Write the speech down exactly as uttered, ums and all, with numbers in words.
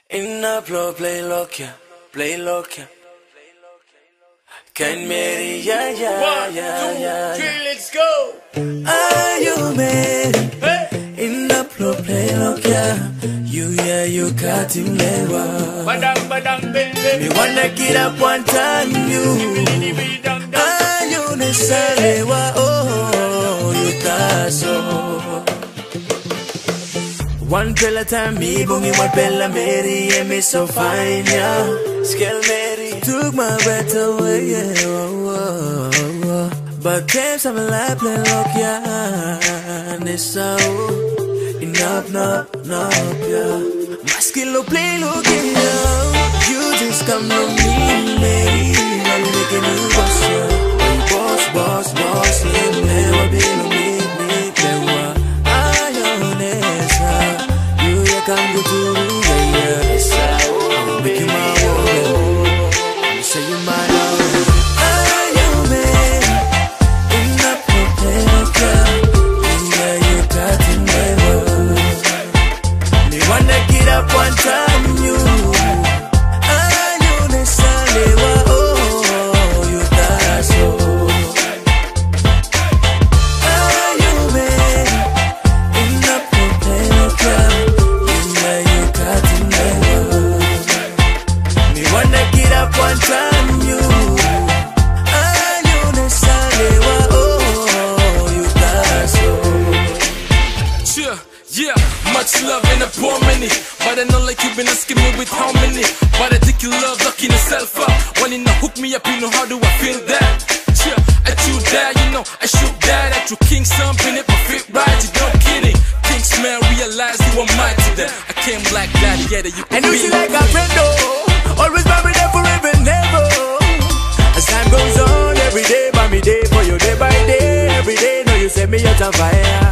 In the floor, play loca, play loca. Can marry, yeah, yeah, One, yeah, two, yeah, three, yeah. let's go. Are you married? Hey. In the floor, play loca. You, yeah, you got him lewa. Badang, badang, baby. Me wanna get up one time, you. Are you necessarily wa? Oh, you got so. One pill at a time, me booming one pill and Mary, and me so fine, yeah. Skill Mary took my breath away, yeah. Oh, oh, oh, oh. But times I'm alive, play look, yeah. And it's so enough, no, no, yeah. My skill will play look, yeah. You just come to me, Mary, I'm making you boss, yeah. Boss, boss, boss, yeah. Never be no me, me, play what. Come go to the yeah, yeah. Make you my world. You say you my love. Are you man in the propeller? Yeah, you got to never. Me wanna get up one time, you. Are you necessarily oh, you got so. Are you man in the propeller? One time you, and you necessarily oh, you got so. Yeah, yeah, much love in a poor many. But I know like you've been asking me with how many. But I think you love locking yourself up. When you know hook me up, you know how do I feel that? Yeah, at you that, you know, I shoot that at you king something if I fit right, you don't kidding. Kings man realize you are mine to them. I came like that, yeah, that you can and you see like a friend though, always by me there forever and never. As time goes on, every day by me day for you day by day. Every day, know you set me out on fire.